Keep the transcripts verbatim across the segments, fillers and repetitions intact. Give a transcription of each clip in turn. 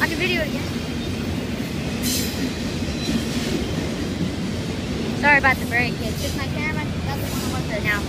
I can video it again. Sorry about the break. It's just my camera doesn't want to work right now.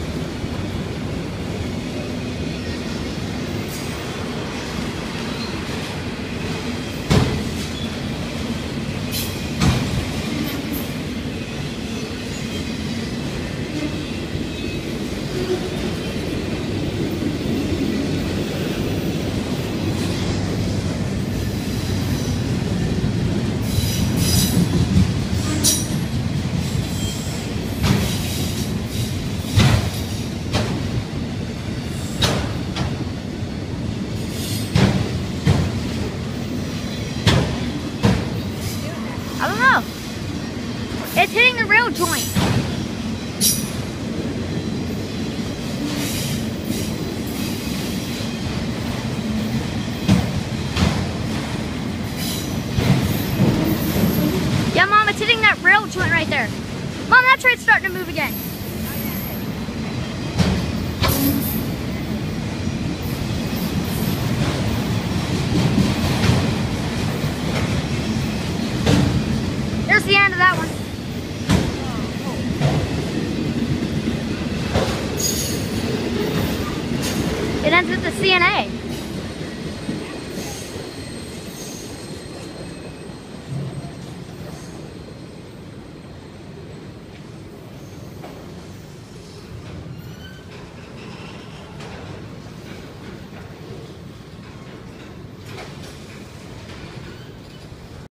I don't know. It's hitting the rail joint. Yeah, Mom, it's hitting that rail joint right there. Mom, that's where it's starting to move again. There's the end of that one. It ends with the C N A.